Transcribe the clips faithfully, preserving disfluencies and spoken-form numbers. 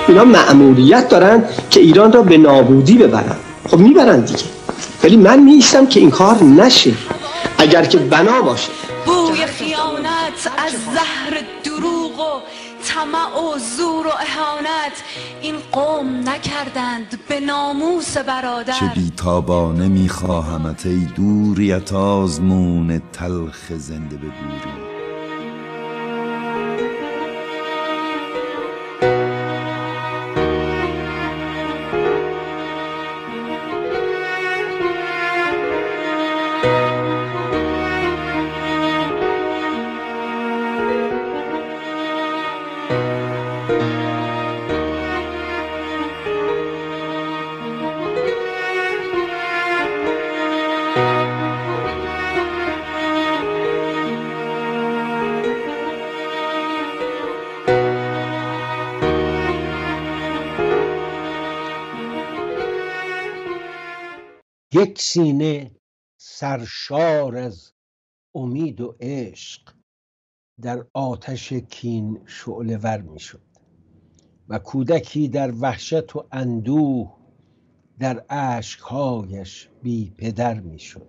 اینا مأموریت دارن که ایران را به نابودی ببرن. خب میبرن دیگه، ولی من میایستم که این کار نشه. اگر که بنا باشه بوی خیانت از زهر دروغ و طمع و زور و اهانت این قوم نکردند به ناموس برادر. چه بیتابانه میخواهمت ای دوریت آزمون تلخ زنده به گوری. یک سینه سرشار از امید و عشق در آتش کین شعله ور می شد و کودکی در وحشت و اندوه در اشکهایش بی پدر می شد.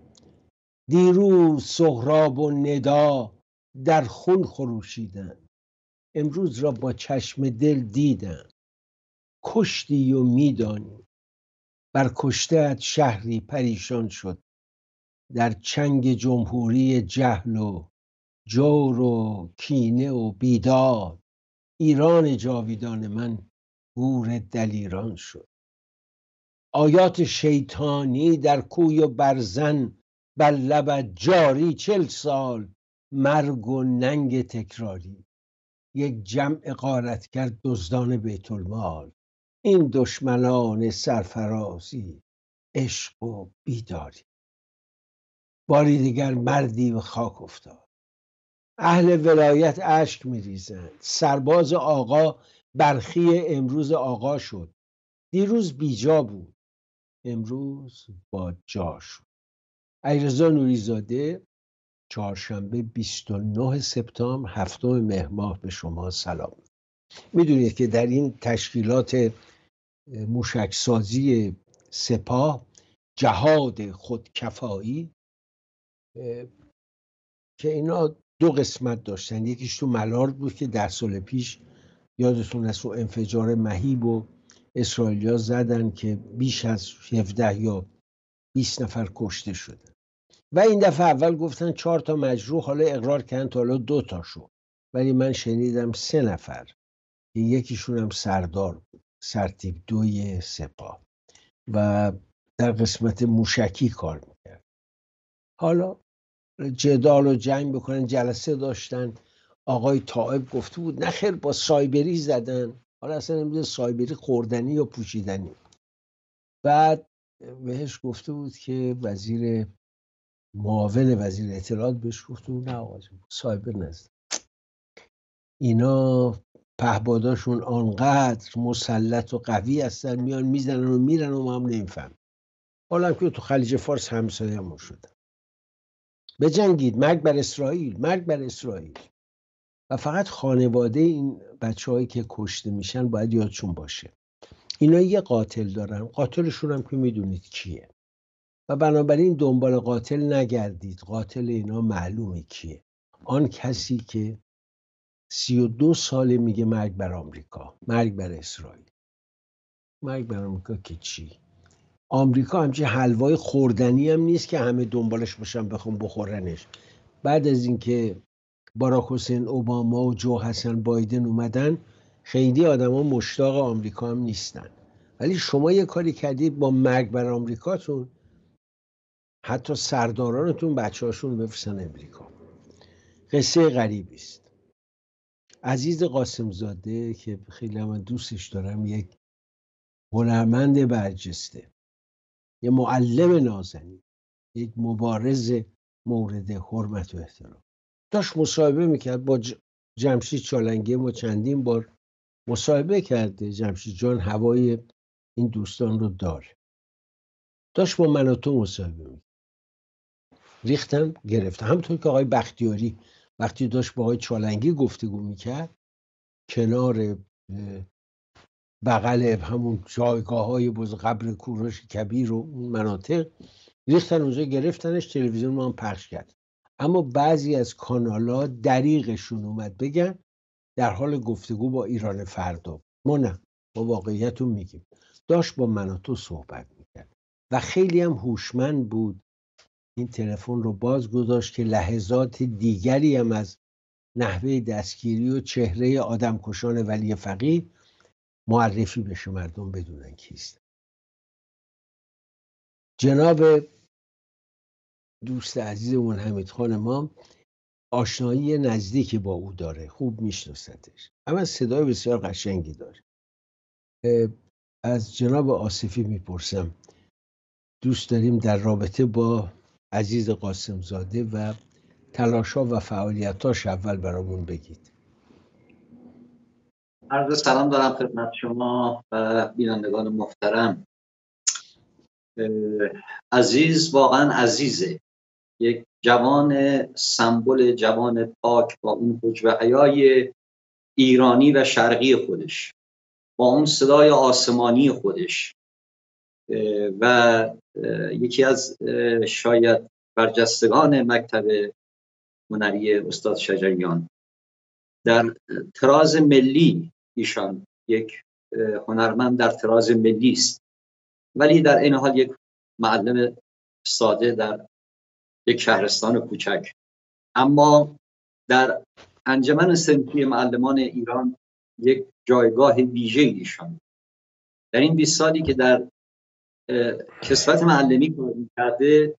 دیروز سهراب و ندا در خون خروشیدند، امروز را با چشم دل دیدند. کشتی و میدانی بر کشته‌ات شهری پریشان شد. در چنگ جمهوری جهل و جور و کینه و بیداد، ایران جاویدان من گور دلیران شد. آیات شیطانی در کوی و برزن بر لبت جاری، چل سال مرگ و ننگ تکراری. یک جمع غارتگر دزدان بیت المال، این دشمنان سرفرازی عشق و بیداری. باری دیگر مردی به خاک افتاد، اهل ولایت اشک میریزند. سرباز آقا برخی امروز آقا شد، دیروز بیجا بود امروز با جا شد. علیرضا نوری‌زاده، چهارشنبه بیست و نه سپتامبر هفتم مهر ماه به شما سلام. میدونید که در این تشکیلات موشکسازی سپاه جهاد خودکفایی که اینا دو قسمت داشتن، یکیش تو ملارد بود که ده سال پیش یادتون از اون انفجار مهیب و اسرائیلیا زدن که بیش از هفده یا بیست نفر کشته شدن و این دفعه اول گفتن چهار تا مجروح، حالا اقرار کردن تا حالا دو تا شد، ولی من شنیدم سه نفر که یکیشون هم سردار بود، سرتیپ دوی سپاه و در قسمت موشکی کار میکرد. حالا جدال و جنگ بکنن، جلسه داشتن، آقای طائب گفته بود نخیر با سایبری زدن، حالا اصلا نمیدونه سایبری خوردنی یا پوشیدنی. بعد بهش گفته بود که وزیر معاون وزیر اطلاعات بهش گفته بود نه آقا سایبر نزد. اینا پهباداشون آنقدر مسلط و قوی هستن، میان میزنن و میرن و ما هم نمیفهم. حالا هم که تو خلیج فارس همسایه همون شدن. بجنگید، مرگ بر اسرائیل، مرگ بر اسرائیل. و فقط خانواده این بچه هایی که کشته میشن باید یادشون باشه اینا یه قاتل دارن، قاتلشون هم که میدونید کیه و بنابراین دنبال قاتل نگردید. قاتل اینا معلومه کیه، آن کسی که سی و دو ساله میگه مرگ بر آمریکا، مرگ بر اسرائیل. مرگ بر آمریکا که چی؟ آمریکا همچین حلوای خوردنی هم نیست که همه دنبالش باشن بخوام بخورنش. بعد از اینکه باراک حسین اوباما و جو حسن بایدن اومدن خیلی آدما مشتاق آمریکا هم نیستن، ولی شما یه کاری کردید با مرگ بر آمریکاتون حتی سردارانتون بچه هاشون بفرستن امریکا. قصه غریبی است. عزیز قاسمزاده که خیلی من دوستش دارم، یک هنرمند برجسته، یه معلم نازنین، یک مبارز مورد حرمت و احترام، داشت مصاحبه میکرد با جمشید چالنگی. ما چندین بار مصاحبه کرده. جمشید جان هوای این دوستان رو داره. داشت با من و تو مصاحبه میکرد، ریختم گرفت. همونطور که آقای بختیاری وقتی داشت با آقای چالنگی گفتگو میکرد کنار بغل همون جایگاه های بز قبر کوروش کبیر و اون مناطق ریختن اونجا، گرفتنش، تلویزیون ما هم پخش کرد. اما بعضی از کانالا دریغشون اومد بگن در حال گفتگو با ایران فردا. ما نه، ما واقعیت رو میگیم. داشت با من و تو صحبت میکرد و خیلی هم هوشمند بود. این تلفن رو باز گذاشت که لحظات دیگری هم از نحوه دستگیری و چهره آدمکشان ولی فقیه معرفی بشه، مردم بدونن کیست. جناب دوست عزیزمون حمیدخان امام آشنایی نزدیکی با او داره، خوب میشناستش، اما صدای بسیار قشنگی داره. از جناب آصفی میپرسم دوست داریم در رابطه با عزیز قاسمزاده و تلاش‌ها و فعالیتاش اول برامون بگید. عرض سلام دارم خدمت شما و بینندگان محترم. عزیز واقعا عزیزه، یک جوان سمبل، جوان پاک با اون حجب حیای ایرانی و شرقی خودش، با اون صدای آسمانی خودش و یکی از شاید برجستگان مکتب هنری استاد شجریان. در طراز ملی ایشان یک هنرمند در طراز ملی است، ولی در این حال یک معلم ساده در یک شهرستان کوچک. اما در انجمن صنفی معلمان ایران یک جایگاه ویژه ایشان. در این بیست سالی که در کسوت معلمی کار می‌کرده،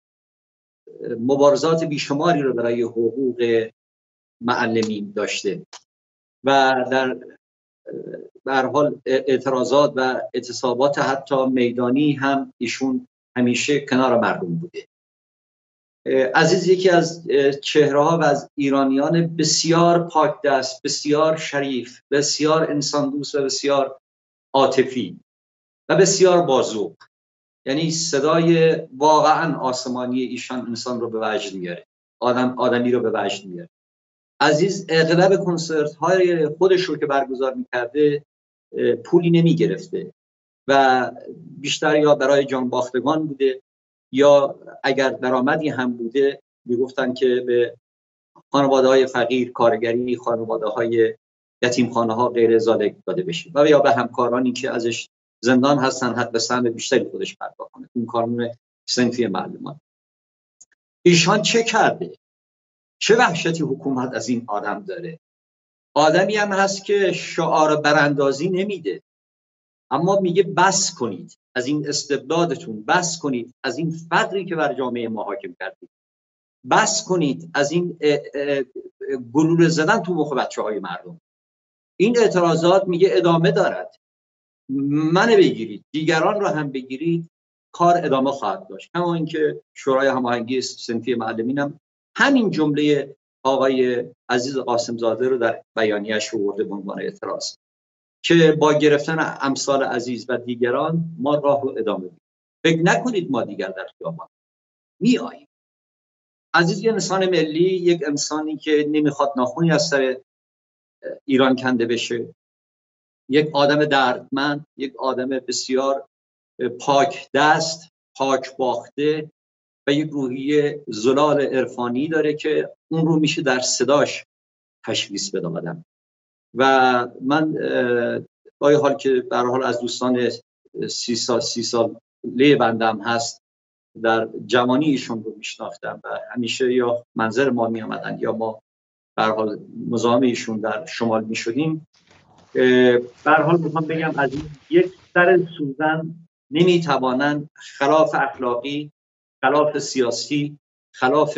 مبارزات بیشماری رو برای حقوق معلمین داشته و در به هر حال اعتراضات و اعتصابات حتی میدانی هم ایشون همیشه کنار مردم بوده. عزیز یکی از چهره‌ها و از ایرانیان بسیار پاک دست، بسیار شریف، بسیار انسان دوست و بسیار عاطفی و بسیار بازوق. یعنی صدای واقعا آسمانی ایشان انسان رو به وجد میاره، آدم آدمی رو به وجد میاره. عزیز اغلب کنسرت های خودش رو که برگزار میکرده پولی نمی گرفته و بیشتر یا برای جانباختگان بوده یا اگر درآمدی هم بوده میگفتن که به خانواده های فقیر، کارگری، خانواده های یتیمخانه ها غیر ذالک داده بشه و یا به همکارانی که ازش زندان هستن حد به سهم بیشتری خودش پرداخت کنه. این قانون صنفی معلمان. ایشان چه کرده؟ چه وحشتی حکومت از این آدم داره؟ آدمی هم هست که شعار براندازی نمیده، اما میگه بس کنید از این استبدادتون، بس کنید از این فقری که بر جامعه ما حاکم کردید، بس کنید از این گلوله زدن تو مخ بچه‌های مردم. این اعتراضات میگه ادامه دارد. من بگیرید، دیگران رو هم بگیرید، کار ادامه خواهد داشت. کما اینکه شورای هماهنگی صنفی معلمین هم همین جمله آقای عزیز قاسمزاده رو در بیانیه‌اش آورده به عنوان اعتراض که با گرفتن امثال عزیز و دیگران ما راه رو ادامه بدیم. فکر نکنید ما دیگر در خیابان میاییم. عزیز یه انسان ملی، یک انسانی که نمیخواد ناخونی از سر ایران کنده بشه، یک آدم دردمند، یک آدم بسیار پاک دست، پاک باخته و یک روحیه زلال عرفانی داره که اون رو میشه در صداش تشخیص بدادم. و من با حال که به هر حال از دوستان سی سال سی سال لی بندم هست، در جوانی ایشون رو میشناختم و همیشه یا منظر ما می آمدن یا ما به هر حال مزاحم ایشون در شمال می شدیم. به هر حال میخوام بگم از این یک سر سوزن نمیتوانند خلاف اخلاقی، خلاف سیاسی، خلاف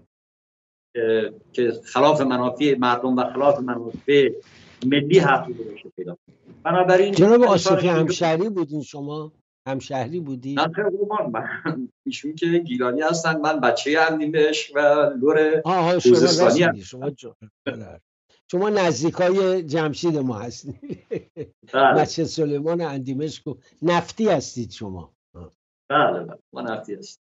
که خلاف منافع مردم و خلاف منافع ملی حرفی بشه پیدا. بنابراین جناب آصفی همشهری بودین شما؟ همشهری بودی؟ نه خیلی من ایشون که گیلانی هستن، من بچه اندیمش و لور خوزستانی هم. شما شما نزدیکای جمشید ما هستید. مسجد سلیمان اندیمشک و نفتی هستید شما. بله بله ما نفتی هستیم.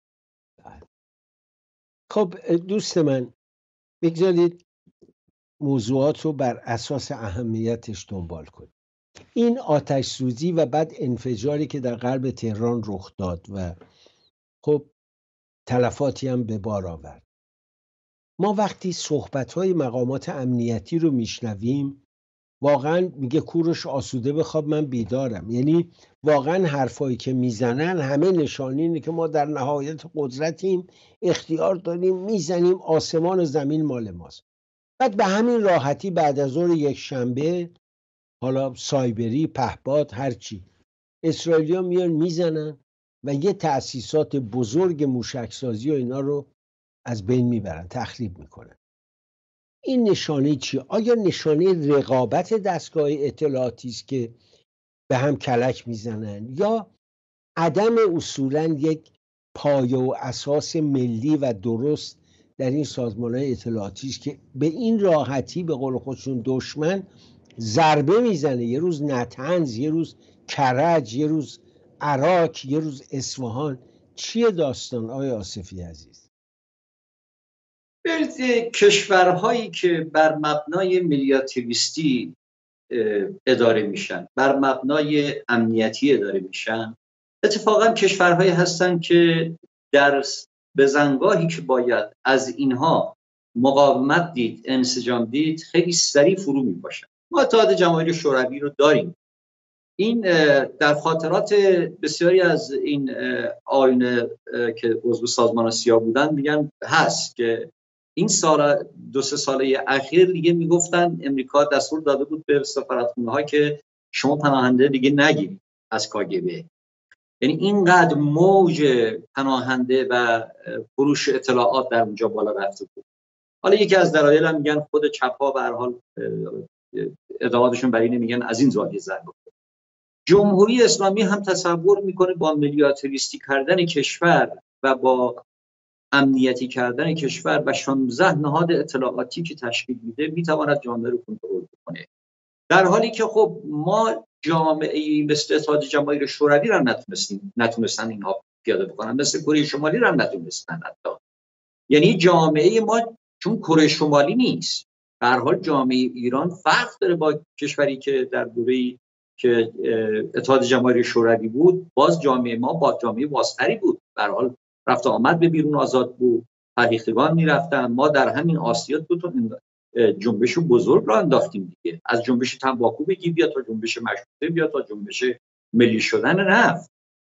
خب دوست من بگذارید موضوعات رو بر اساس اهمیتش دنبال کنید. این آتش سوزی و بعد انفجاری که در غرب تهران رخ داد و خب تلفاتی هم به بار آورد. ما وقتی صحبت‌های مقامات امنیتی رو میشنویم واقعا میگه کوروش آسوده بخواب من بیدارم. یعنی واقعا حرفایی که میزنن همه نشانه اینه که ما در نهایت قدرتیم، اختیار داریم، میزنیم، آسمان و زمین مال ماست. بعد به همین راحتی بعد از ظهر یک شنبه، حالا سایبری، پهپاد، هرچی، اسرائیلی‌ها میان میزنن و یه تأسیسات بزرگ موشکسازی و اینا رو از بین میبرن، تخریب میکنن. این نشانه چی؟ آیا نشانه رقابت دستگاه اطلاعاتی است که به هم کلک میزنن، یا عدم اصولاً یک پایه و اساس ملی و درست در این سازمان‌های اطلاعاتی است که به این راحتی به قول خودشون دشمن ضربه میزنه؟ یه روز نطنز، یه روز کرج، یه روز عراق، یه روز اصفهان. چیه داستان آقای آصفی عزیز؟ کشورهایی که بر مبنای میلیاتریستی اداره میشن، بر مبنای امنیتی اداره میشن، اتفاقا کشورهایی هستن که در بزنگاهی که باید از اینها مقاومت دید، انسجام دید، خیلی سریع فرو میپاشن. ما اتحاد جماهیر شوروی رو داریم. این در خاطرات بسیاری از این آیین که عضو سازمان آسیا بودن میگن هست که این سال دو سه ساله اخیر دیگه میگفتن امریکا دستور داده بود به سفارتخونه‌ها که شما پناهنده دیگه نگیرید از کاگبه. یعنی اینقدر موج پناهنده و فروش اطلاعات در اونجا بالا رفته بود. حالا یکی از دلایل هم میگن خود چپ‌ها به هر حال ادعااتشون بر اینه، میگن از این زاویه ضربه. جمهوری اسلامی هم تصور میکنه با میلیاتریستی کردن کشور و با امنیتی کردن کشور و شانزده نهاد اطلاعاتی که تشکیل میده میتواند جامعه رو کنترل کنه، در حالی که خب ما جامعه مثل اتحاد جماهیر شوروی رو نتونستیم نتونستن اینها پیاده بکنن، مثل کره شمالی رو نتونستن حتی. یعنی جامعه ما چون کره شمالی نیست، به هر حال جامعه ایران فرق داره با کشوری که در دوره‌ای که اتحاد جماهیر شوروی بود، باز جامعه ما با جامعه واسطری بود، به هر حال رفت آمد به بیرون آزاد بود، فرهیختگان میرفتن. ما در همین آسیا دو تا جنبش بزرگ را انداختیم دیگه، از جنبش تنباکو بگی بیا تا جنبش مشروطه، بیا تا جنبش ملی شدن نفت.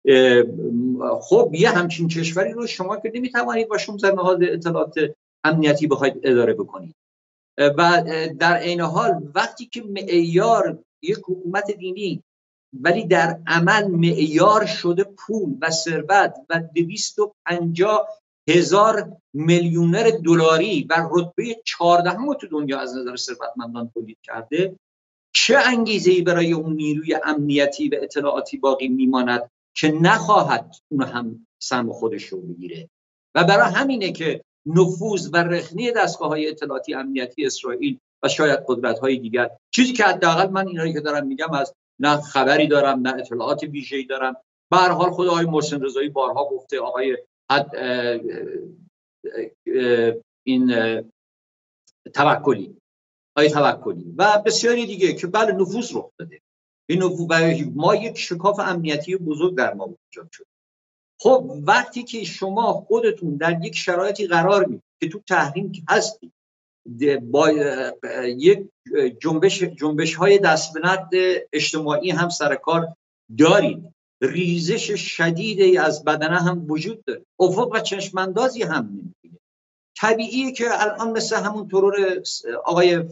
خب یه همچین کشوری رو شما که نمیتوانید با شانزده نهاد اطلاعات امنیتی بخواید اداره بکنید و در عین حال وقتی که معیار یک حکومت دینی ولی در عمل معیار شده پول و ثروت و دویست و پنجاه هزار میلیونر دلاری و رتبه چهاردهم تو دنیا از نظر ثروتمندان تولید کرده، چه انگیزه‌ای برای اون نیروی امنیتی و اطلاعاتی باقی میماند که نخواهد اون هم سهم خودش رو بگیره؟ و برای همینه که نفوذ و رخنه دستگاه‌های اطلاعاتی امنیتی اسرائیل و شاید قدرت‌های دیگر، چیزی که حداقل من اینایی که دارم میگم از نه خبری دارم نه اطلاعات ویژه‌ای دارم. به هر حال خود آقای محسن رضایی بارها گفته، آقای حد اه اه اه این اه توکلی آقای توکلی و بسیاری دیگه که بله نفوذ رخ داده. این نفوذ ما یک شکاف امنیتی بزرگ در ما ایجاد شد. خب وقتی که شما خودتون در یک شرایطی قرار میگیرید که تو تحریم هستید، با یک جنبش جنبش های دست به نقد اجتماعی هم سر کار دارید، ریزش شدیدی از بدنه هم وجود داره، افق و چشماندازی هم نمیبینه. طبیعیه که الان مثل همون ترور آقای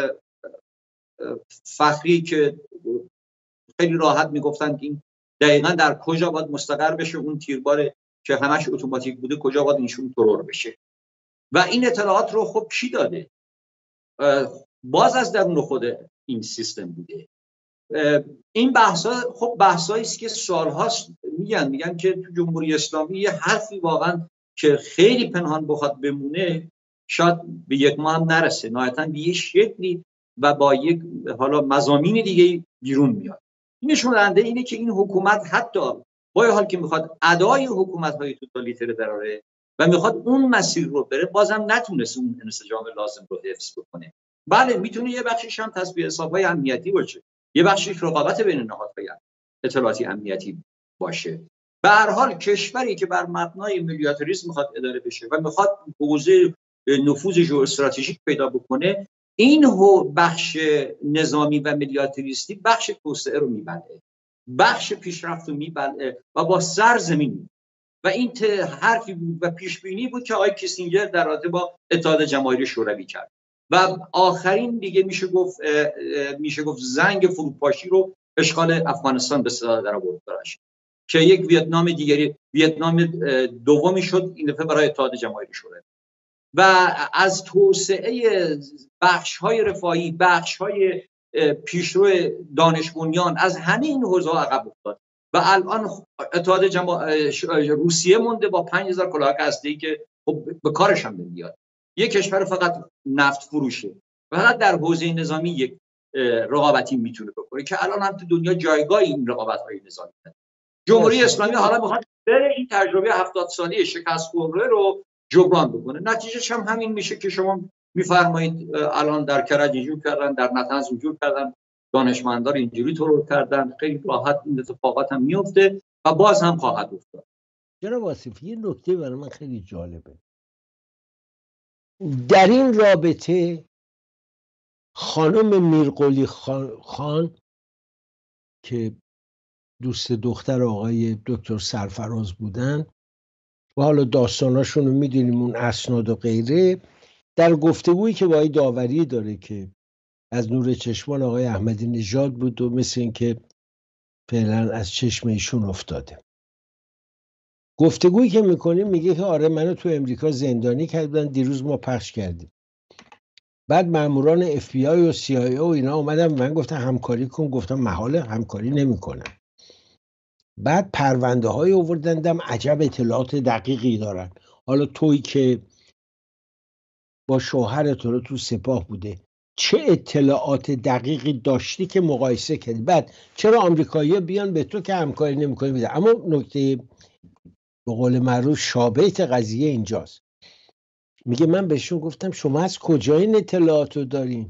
فخری که خیلی راحت میگفتن که این دقیقاً در کجا باید مستقر بشه اون تیربار که همش اتوماتیک بوده، کجا باید اینشون ترور بشه. و این اطلاعات رو خب کی داده؟ باز از درون خود این سیستم بوده. این بحثا خب بحثایی است که سالهاست میگن میگن که تو جمهوری اسلامی یه حرفی واقعا که خیلی پنهان بخواد بمونه شاید به یک ماه هم نرسه، نهایتاً به یه شکلی و با یک حالا مضامین دیگه بیرون میاد. این نشون دهنده اینه که این حکومت حتی با حال که میخواد ادای حکومت‌های توتالیتر دراره و میخواد اون مسیر رو بره، بازم نتونست اون انسجام لازم رو حفظ بکنه. بله میتونه یه بخشش هم تسبیح حساب‌های امنیتی باشه، یه بخشش رقابت بین نهادهای اطلاعاتی امنیتی باشه. به هر حال کشوری که بر مبنای میلیتاریسم میخواد اداره بشه و میخواد حوزه نفوذ ژئواستراتژیک پیدا بکنه، این بخش نظامی و میلیتاریستی بخش توسعه رو میبنده، بخش پیشرفت رو میبنده و با سرزمین. و این حرفی بود و پیش بینی بود که آقای کیسینجر در رابطه با اتحاد جماهیر شوروی کرد. و آخرین دیگه میشه گفت میشه گفت زنگ فروپاشی رو اشغال افغانستان به صدا در آورد براش، که یک ویتنام دیگری، ویتنام دومی شد این دفعه برای اتحاد جماهیر شوروی. و از توسعه بخش‌های رفاهی، بخش‌های پیشرو دانش بنیان، از همه این حوزه‌ها عقب افتاد و الان اتحاد جماهیر روسیه مونده با پنج هزار کلاهک هسته‌ای که خب به کارش هم نمیاد. یک کشور فقط نفت فروشه و فقط در حوزه نظامی یک رقابتی میتونه بکنه که الان هم تو دنیا جایگاه این رقابت‌های نظامی داره. جمهوری اسلامی حالا میخواد بره این تجربه هفتاد سالی شکست خورده رو جبران بکنه. نتیجهش هم همین میشه که شما میفرمایید الان در کرج اینجور کردن، در نطنز اینجور کردن، دانشمندان اینجوری ترور کردن. خیلی راحت این اتفاقات هم میفته و باز هم خواهد افتاد. جناب آصفی، یه نکته برای من خیلی جالبه در این رابطه. خانم میرقلی خان, خان که دوست دختر آقای دکتر سرفراز بودن و حالا داستاناشون رو میدونیم، اون اسناد و غیره، در گفتگویی که با آقای داوری داره که از نور چشمان آقای احمدی نژاد بود و مثل این که فعلا از چشم ایشون افتاده، گفتگویی که میکنیم میگه که آره منو تو امریکا زندانی کردن، دیروز ما پخش کردیم. بعد ماموران اف بی آی و سی آی او اینا اومدن من گفتن همکاری کن، گفتم محاله همکاری نمیکنم. بعد پرونده های آوردندم، عجب اطلاعات دقیقی دارن. حالا توی که با شوهر تو رو تو سپاه بوده چه اطلاعات دقیقی داشتی که مقایسه کردی؟ بعد چرا آمریکایی‌ها بیان به تو که همکاری نمی‌کنی میده؟ اما نکته به قول معروف شابهت قضیه اینجاست. میگه من بهشون گفتم شما از کجا این اطلاعاتو دارین؟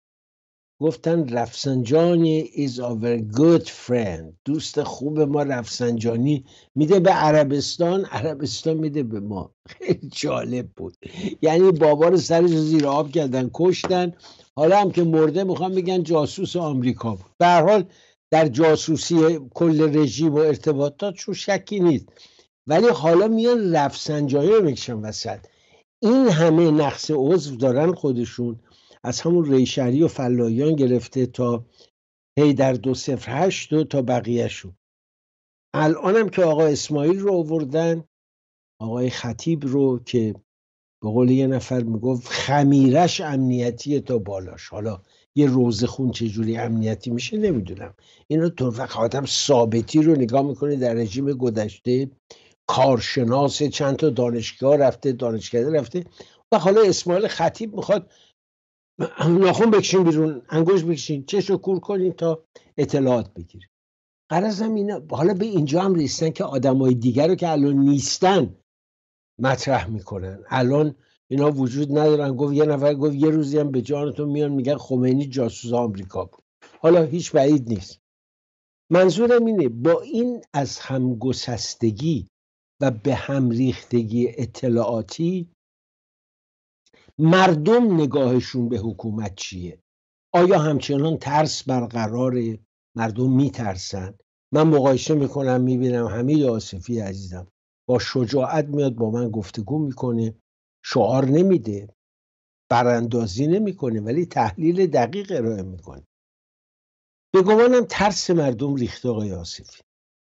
گفتن رفسنجانی is our good friend، دوست خوب ما رفسنجانی میده به عربستان، عربستان میده به ما. خیلی جالب بود. یعنی بابا رو سرش زیر آب کردن، کشتن، حالا هم که مرده میخوان بگن جاسوس آمریکا بود. به هر حال در جاسوسی کل رژیم و ارتباطاتشون شکی نیست، ولی حالا میان رفسنجانی رو میکشن وسط. این همه نقص عضو دارن خودشون، از همون ریشری و فلایان گرفته تا حیدر دو صفر هشت و تا بقیه شون. الانم که آقا اسماعیل رو آوردن، آقای خطیب رو که به قول یه نفر میگفت خمیرش امنیتی تا بالاش. حالا یه روزه خون چجوری امنیتی میشه نمیدونم. اینو تو وقت آدم ثابتی رو نگاه میکنه در رژیم گذشته، کارشناس چند تا دانشگاه رفته، دانشکده رفته، و حالا اسماعیل خطیب میخواد ناخون بکشین بیرون، انگوش بکشین، چشو کور کنین تا اطلاعات بگیرین. غرضم اینه حالا به اینجا هم رسیدن که آدمای دیگر رو که الان نیستن مطرح میکنن. الان اینا وجود ندارن. گفت یه نفر گفت یه روزی هم به جانتون میان میگن خمینی جاسوس آمریکا بود. حالا هیچ بعید نیست. منظورم اینه با این از هم گسستگی و به هم ریختگی اطلاعاتی مردم نگاهشون به حکومت چیه؟ آیا همچنان ترس برقراره؟ مردم میترسن؟ من مقایسه میکنم میبینم حمید آصفی عزیزم با شجاعت میاد با من گفتگو میکنه، شعار نمیده، براندازی نمیکنه، ولی تحلیل دقیق ارائه میکنه. به گمانم ترس مردم ریخته آقای آصفی.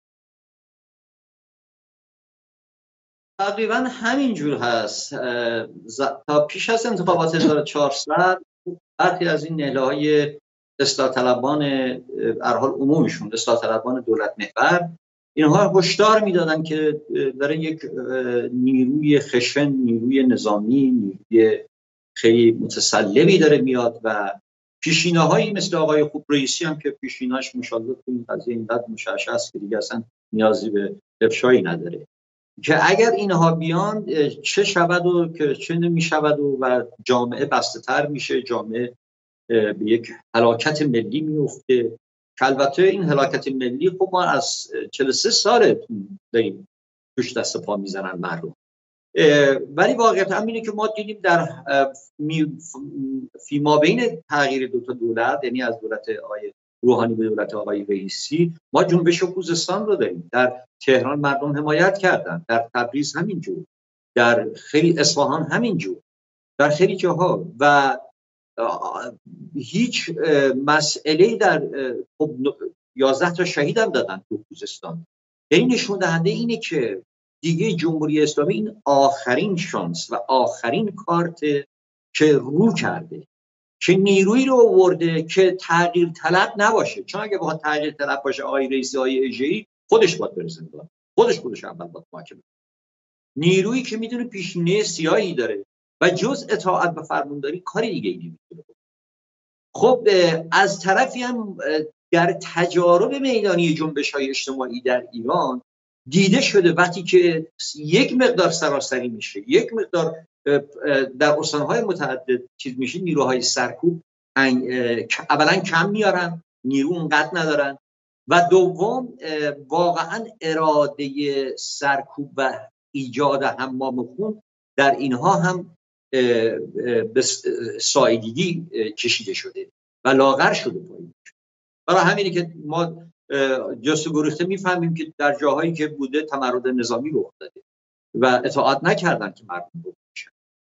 تقریبا همینجور هست. تا پیش از انتخابات هزار و چهارصد برخی از این نهله‌های اصلاح طلبان در حال عمومشون اصلاح طلبان دولت محور، اینها هشدار میدادن که داره یک نیروی خشن، نیروی نظامی، نیروی خیلی متسلبی داره میاد و پیشینه‌هایی مثل آقای خوب رئیسی هم که پیشینه‌اش مشالله تو این قضیه اینقدر مشعشع است که دیگه اصلا نیازی به افشایی نداره، که اگر اینها بیان چه شود و که چه نمی شود و, و جامعه بسته تر میشه، جامعه به یک هلاکت ملی میفته که البته این هلاکت ملی خب ما از چهل و سه سال داریم توش دست پا میزنن مردم. ولی واقعیت هم اینه که ما دیدیم در فی ما بین تغییر دو تا دولت، یعنی از دولت آقای روحانی به دولت آقای رئیسی، ما جنبش خوزستان رو داریم. در تهران مردم حمایت کردن، در تبریز همینجور، در خیلی اصفهان همینجور، در خیلی جاها، و هیچ مسئله در خب یازده تا شهید هم دادن تو خوزستان. یعنی نشون دهنده اینه که دیگه جمهوری اسلامی این آخرین شانس و آخرین کارت که رو کرده، که نیروی رو آورده که تغییر طلب نباشه. چون اگه بخواد تغییر طلب باشه آقای رئیسی، آقای اژه‌ای خودش باید بره زندان، خودش خودش اول باید محاکمه. نیرویی که میدونه پیشینه سیاهی داره و جز اطاعت به فرمانداری کاری دیگه ای نمیتونه. خب از طرفی هم در تجارب میدانی جنبش‌های اجتماعی در ایران دیده شده وقتی که یک مقدار سراسری میشه، یک مقدار در استان‌های متعدد چیز میشه، نیروهای سرکوب اولا کم میارن، نیرو اونقدر ندارن، و دوم واقعا اراده سرکوب و ایجاد حمام خون در اینها هم به سایدگی کشیده شده و لاغر شده پایین. برای همینه که ما جست و گریخته میفهمیم که در جاهایی که بوده تمرد نظامی رخ داده و اطاعت نکردن که مردم رو بکشن.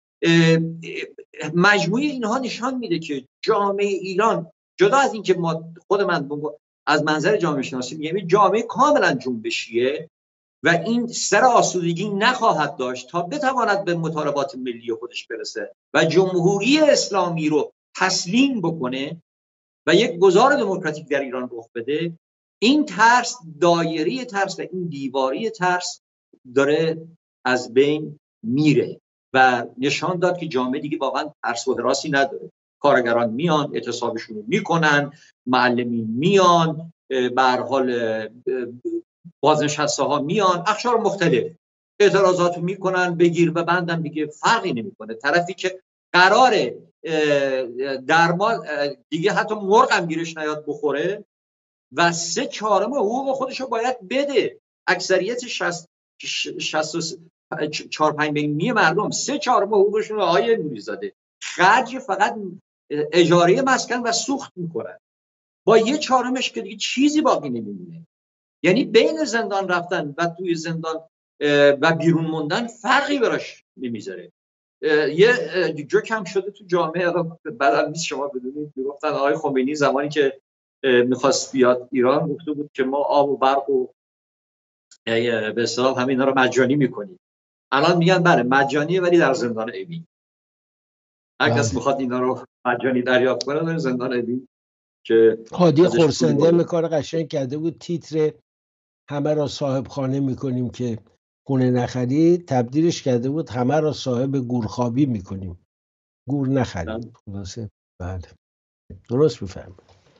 مجموعه اینها نشان میده که جامعه ایران، جدا از اینکه ما خود من از منظر جامعه شناسی میگم جامعه کاملا جنبشیه و این سر آسودگی نخواهد داشت تا بتواند به مطالبات ملی خودش برسه و جمهوری اسلامی رو تسلیم بکنه و یک گذار دموکراتیک در ایران رخ بده. این ترس، دایره ترس و این دیواری ترس داره از بین میره و نشان داد که جامعه دیگه واقعا ترس و هراسی نداره. کارگران میان اعتصابشون رو میکنن، معلمین میان، به هر حال بازنشسته ها میان، اقشار مختلف اعتراضات رو میکنن، بگیر و بندم دیگه فرقی نمیکنه. طرفی که قراره در ما دیگه حتی مرغ هم گیرش نیاد بخوره و سه چهارم حقوق خودش رو باید بده. اکثریت شصت و چهار پنج میلیونی مردم سه چهارم حقوقشون رو آقای نوریزاده خرج فقط اجاره مسکن و سوخت میکنن، با یه چهارمش که دیگه چیزی باقی نمیمونه. یعنی بین زندان رفتن و توی زندان و بیرون موندن فرقی براش نمیذاره. یه جوک هم شده تو جامعه، بعدم نیست شما بدونید، میگفتن آقای خمینی زمانی که میخواست بیاد ایران گفته بود که ما آب و برق و به اصطلاح همینا رو مجانی میکنیم. الان میگن بله مجانیه ولی در زندان اوین. هر کس میخواد اینا رو مجانی دریافت کنه در زندان اوین. که هادی خورسنده هم کار قشنگ کرده بود، تیتر همه را صاحب خانه میکنیم که خونه نخرید، تبدیلش کرده بود همه را صاحب گورخوابی میکنیم گور نخرید. خلاصه بله درست میفهم.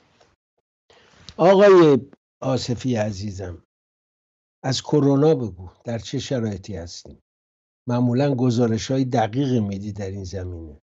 آقای آصفی عزیزم، از کرونا بگو، در چه شرایطی هستیم؟ معمولا گزارش های دقیق میدی در این زمینه.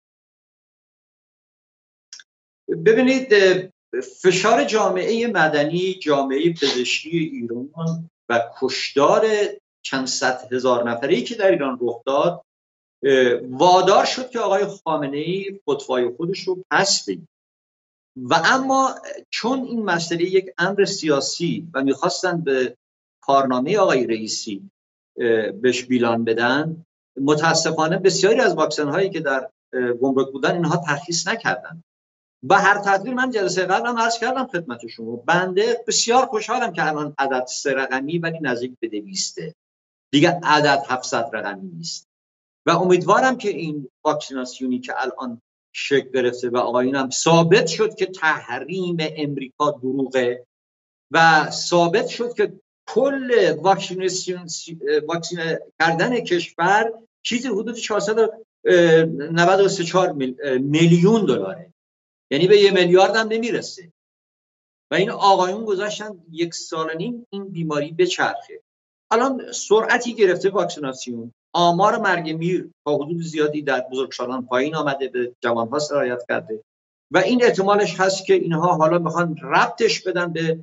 ببینید فشار جامعه مدنی، جامعه پزشکی ایران و کشدار چند صد هزار نفری که در ایران رخ داد وادار شد که آقای خامنه‌ای فتوای خودش رو پس بگیره. و اما چون این مسئله یک امر سیاسی و میخواستن به کارنامه آقای رئیسی بهش بیلان بدن، متاسفانه بسیاری از واکسن هایی که در گمرک بودن اینها ترخیص نکردن. و هر تقدیر من جلسه قبلم عرض کردم خدمت شما، بنده بسیار خوشحالم که الان عدد سه رقمی ولی نزدیک به دویسته، دیگه عدد هفتصد رقمی نیست. و امیدوارم که این واکسیناسیونی که الان شکل گرفته و آقایون هم ثابت شد که تحریم امریکا دروغه و ثابت شد که کل واکسیناسیون واکسین کردن کشور چیزی حدود چهارصد و نود و سه چهار میلیون دلاره، یعنی به یه میلیارد هم نمیرسه. و این آقایون گذاشتن یک سال و نیم این بیماری بچرخه. الان سرعتی گرفته واکسیناسیون، آمار مرگ میر تا حدود زیادی در بزرگسالان پایین آمده، به جوانها سرایت کرده و این احتمالش هست که اینها حالا میخوان ربطش بدن به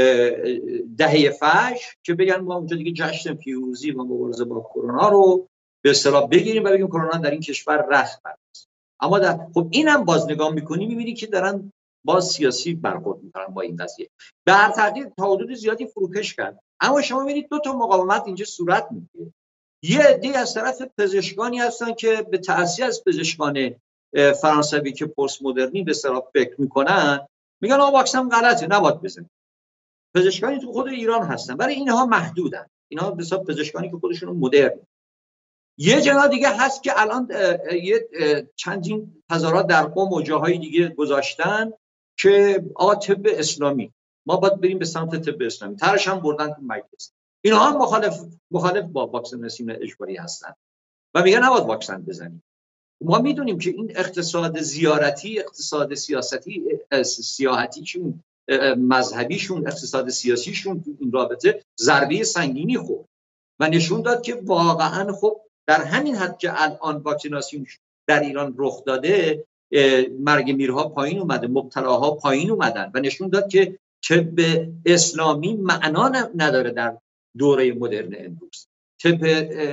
دهه فجر که بگن ما اونجا دیگه جشن پیروزی و مبارزه با کرونا رو به اصطلاح بگیریم و بگیم کرونا در این کشور رخت است. اما در خب اینم باز نگاه میکنی میبینی که دارن باز سیاسی برخورد میکنن با این قضیه. به هر تقدیر تا حدود زیادی فروکش کرد. اما شما میبینید دو تا مقاومت اینجا صورت میگیره. یه عده از طرف پزشکانی هستن که به تأثیر از پزشکان فرانسوی که پست مدرنی به اصطلاح فکر میکنن میگن آ واکسن غلطه نباید بزنید. پزشکانی تو خود ایران هستن برای اینها محدودن. اینها به حساب پزشکانی که خودشون مدرن. یه جنا دیگه هست که الان یه چندین تظاهرات در قم و جاهای دیگه گذاشتن که آقا طب اسلامی ما باید بریم به سمت طب اسلامی. طرحش هم بردن تو مجلس. اینها هم مخالف مخالف با واکسیناسیون اجباری هستن و میگن نباید واکسن بزنیم. ما میدونیم که این اقتصاد زیارتی، اقتصاد سیاستی، سیاحتیشون، مذهبیشون، اقتصاد سیاسیشون تو این رابطه ضربه سنگینی خورد و نشون داد که واقعا خب در همین حد که الان واکسیناسیون در ایران رخ داده مرگ میرها پایین اومده، مبتلاها پایین اومدن و نشون داد که طب اسلامی معنا نداره در دوره مدرن امروز. طب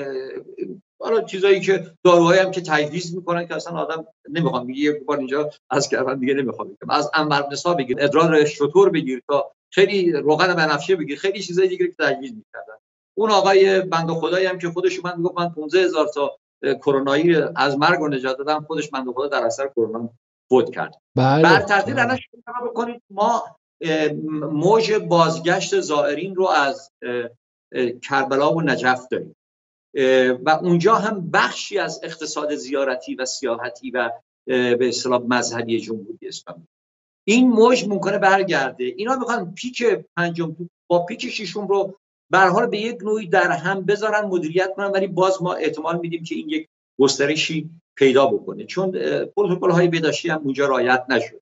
حالا چیزایی که داروهایی هم که تجویز میکنن که اصلا آدم نمیخوام میگه یک بار اینجا از کردن دیگه نمیخوام بگم از انبر نسا بگیر، ادرار شطور بگیر تا خیلی روغن بنفشه بگیر، خیلی چیزای دیگه که تجویز میکردن. اون آقای بنده خدایی هم که خودش من میگفت من پانزده هزار تا کرونایی از مرگ و نجات دادم، خودش بنده خدا در اثر کرونا فوت کرد. بر تقدیر الان شما بکنید ما موج بازگشت زائرین رو از کربلا و نجف داریم و اونجا هم بخشی از اقتصاد زیارتی و سیاحتی و به اصطلاح مذهبی جمهوری اسلامی. این موج ممکنه برگرده. اینا میخوان پیک پنجم با پیک ششم رو به هر حال به یک نوعی در هم بذارن، مدیریت کنن، ولی باز ما احتمال میدیم که این یک گسترشی پیدا بکنه چون پروتکل های بهداشتی هم اونجا رعایت نشد.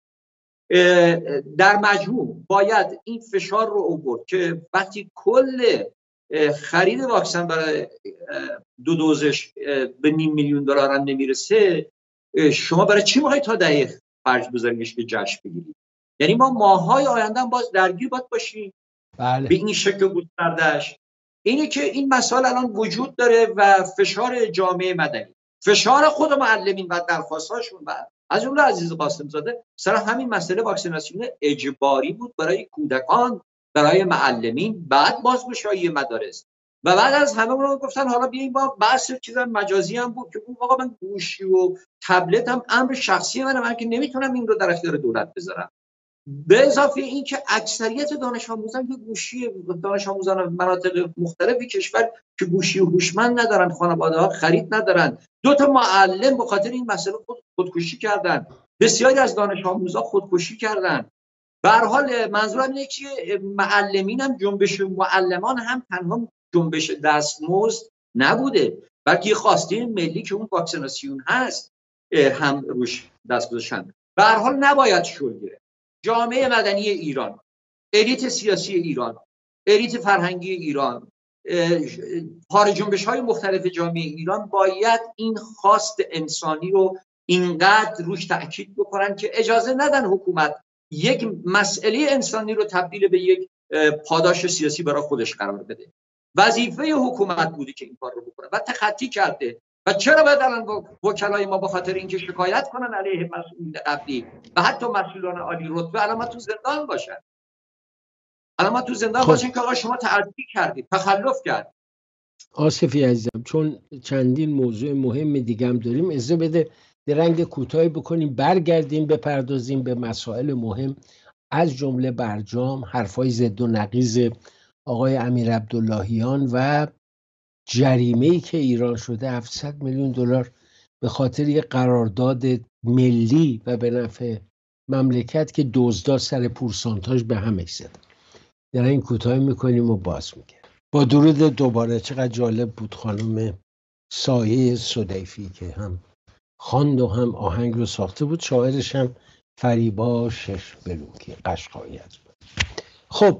در مجموع باید این فشار رو آورد که وقتی کل خرید واکسن برای دو دوزش به نیم میلیون دلار هم نمیرسه، شما برای چی میخواید تا دهه خرج بذارینش که جشن بگیرید؟ یعنی ما ماهای آینده باز درگیر باید باشیم. بله. به این شکل گسترده‌اش اینه که این مسائل الان وجود داره و فشار جامعه مدنی، فشار خود معلمین و درخواستاشون و از جمله عزیز قاسم زاده سر همین مسئله واکسیناسیون اجباری بود برای کودکان، برای معلمین، بعد بازگشایی مدارس و بعد از همه اون گفتن حالا بیایم با بحث چیزا مجازی هم بود که آقا من گوشی و تبلت هم امر شخصی منه، من که نمیتونم این رو در اختیار دولت بذارم. به اضافه این که اکثریت دانش آموزان که گوشی دانش آموزان مناطق مختلفی کشور که گوشی هوشمند ندارن، خانواده ها خرید ندارن. دو تا معلم به خاطر این مسئله خود خودکشی کردن، بسیاری از دانش آموزا خودکشی کردن. به هر حال منظورم اینه که معلمین هم جنبش معلمان هم تنها جنبش دستمزد نبوده، بلکه خواسته ملی که اون واکسیناسیون هست هم روش دست گذاشتن. به هر حال نباید شل گیره. جامعه مدنی ایران، الیت سیاسی ایران، الیت فرهنگی ایران، پاره جنبش‌های مختلف جامعه ایران باید این خواست انسانی رو اینقدر روش تأکید بکنن که اجازه ندن حکومت یک مسئله انسانی رو تبدیل به یک پاداش سیاسی برای خودش قرار بده. وظیفه حکومت بوده که این کار رو بکنه و تخطی کرده. و چرا باید الان وکلای ما به خاطر اینکه شکایت کنن علیه مسئولین قبلی و حتی مسئولان عالی رتبه الان ما تو زندان باشن؟ الان ما تو زندان خب. باشیم که آقا شما تعدی کردید، تخلف کرد. آصفی عزیزم، چون چندین موضوع مهم دیگه هم داریم، اجازه بده درنگ کوتاهی بکنیم، برگردیم بپردازیم به مسائل مهم، از جمله برجام، حرفای ضد و نقیض آقای امیر عبداللهیان و جریمه‌ای که ایران شده هفتصد میلیون دلار به خاطر یک قرارداد ملی و به نفع مملکت که دزدا سر پورسانتاژ به هم زدن. در این کوتاه میکنیم و باز میگه. با درود دوباره. چقدر جالب بود خانم سایه سدیفی که هم خواند و هم آهنگ رو ساخته بود، شاعرش هم فریبا شش بلوکی قشقایی است. خب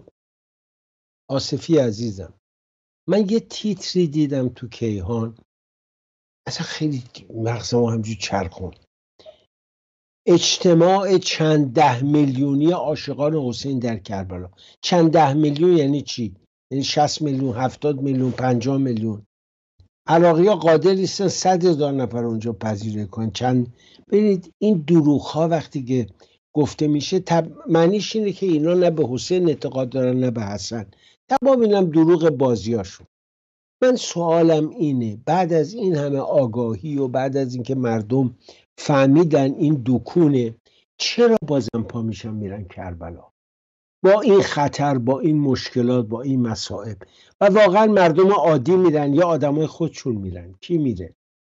آصفی عزیزم، من یه تیتری دیدم تو کیهان، اصلا خیلی مغزم همجور چرخون. اجتماع چند ده میلیونی عاشقان حسین در کربلا. چند ده میلیون یعنی چی؟ یعنی شصت میلیون، هفتاد میلیون، پنجاه میلیون. عراقی ها قادر نیستن صد هزار نفر اونجا پذیرایی کنن. چند ببینید این دروغ ها وقتی که گفته میشه تب... معنیش اینه که اینا نه به حسین اعتقاد دارن نه به حسن. تمام اینم دروغ بازیاشون. من سوالم اینه بعد از این همه آگاهی و بعد از اینکه مردم فهمیدن این دکونه، چرا بازم پا میشن میرن کربلا با این خطر، با این مشکلات، با این مصائب؟ و واقعا مردم عادی میرن یا آدمای خودشون میرن؟ کی میره؟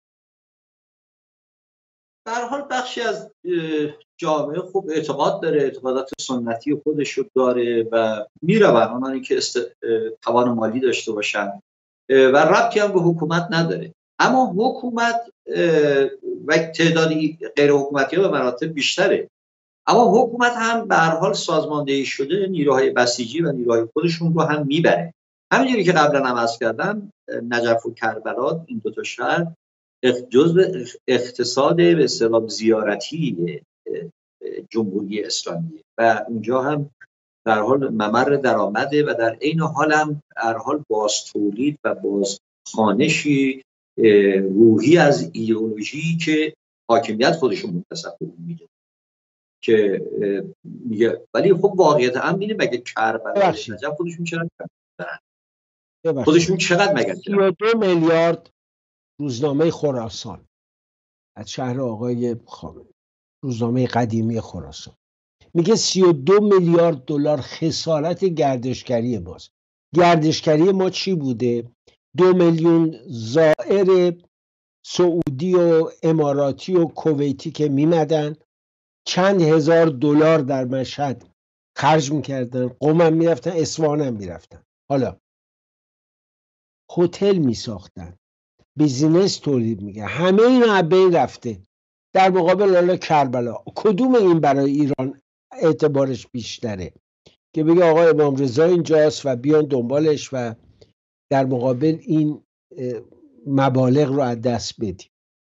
به هر حال بخشی از جامعه خوب اعتقاد داره، اعتقادات سنتی خودش رو داره و میرون، اونانی که است... توان مالی داشته باشن و ربطی هم به حکومت نداره. اما حکومت و تعدادی غیر حکومتی ها به مراتب بیشتره، اما حکومت هم به هر حال سازماندهی شده نیروهای بسیجی و نیروهای خودشون رو هم میبره. همینجوری که قبلا هم عرض کردم نجف و کربلا این دو تا شهر جزء اقتصاد به اصطلاح زیارتی جمهوری اسلامی و اونجا هم در حال ممر درآمده و در عین حال هم در حال باز تولید و باز خانشی روحی از ایدئولوژی که حاکمیت خودشون منتصب به اون میگه که میگه. ولی خب واقعیت هم اینه مگه کربلا نجف خودشون چقدر دارن؟ خودشون چقدر مگه سی و دو میلیارد روزنامه خراسان از شهر آقای خامنه‌ای، روزنامه قدیمی خراسان، میگه سی و دو میلیارد دلار خسارت گردشگری ماست. گردشگری ما چی بوده؟ دو میلیون زائر سعودی و اماراتی و کویتی که میمدن چند هزار دلار در مشهد خرج میکردن، قم هم میرفتن، اصفهان هم میرفتن، حالا هتل میساختن، بیزینس تولید میگه، همه اینا از بین رفته. در مقابل حالا کربلا، کدوم این برای ایران اعتبارش بیشتره که بگه آقا امام رضا اینجاست و بیان دنبالش و در مقابل این مبالغ رو از دست بدیم؟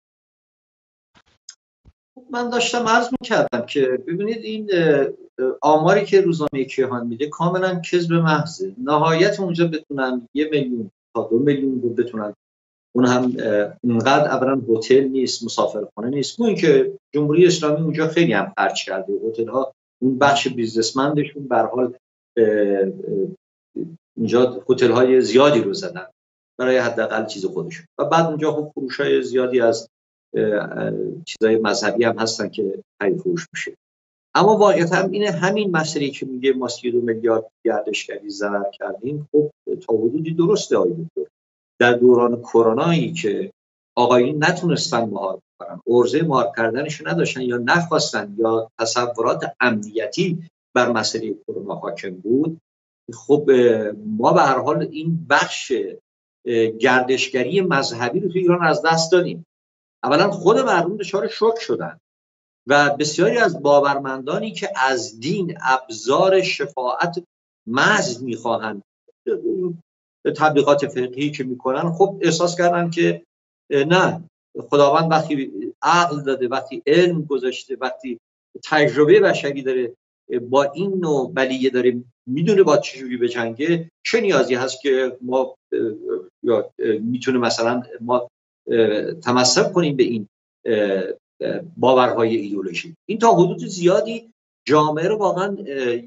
من داشتم عرض میکردم که ببینید این آماری که روزنامه کیهان میده کاملا کذب محضه. نهایت اونجا بتونن یه میلیون تا دو میلیون رو بتونن، اون هم اونقدر اولا هتل نیست، مسافرخانه نیست. اون که جمهوری اسلامی اونجا خیلی هم خرج کرده، هتل ها اون بخش بیزنسمندشون به هر حال اونجا هتل های زیادی رو زدن برای حداقل چیز خودشون و بعد اونجا خب فروش های زیادی از چیزای مذهبی هم هستن که خرید فروش میشه. اما واقعیت هم اینه همین مسئله که میگه ما سی و دو میلیارد گردشگری ضرر کردیم، خب تا حدودی درسته. آید در دوران کرونایی که آقایون نتونستن مهار کنن، عرضه مهار کردنشو نداشتن یا نخواستن یا تصورات امنیتی بر مسئله کرونا حاکم بود، خب ما به هر حال این بخش گردشگری مذهبی رو تو ایران از دست دادیم. اولا خود مردم دچار شوک شدن و بسیاری از باورمندانی که از دین ابزار شفاعت محض میخواهند، تبلیغات فقهی که میکنن، خب احساس کردن که نه، خداوند وقتی عقل داده، وقتی علم گذاشته، وقتی تجربه بشری داره، با این نوع بلیه داره، میدونه با چجوری بجنگه، چه نیازی هست که ما یا میتونه مثلا ما تمسک کنیم به این باورهای ایدئولوژی. این تا حدود زیادی جامعه رو واقعا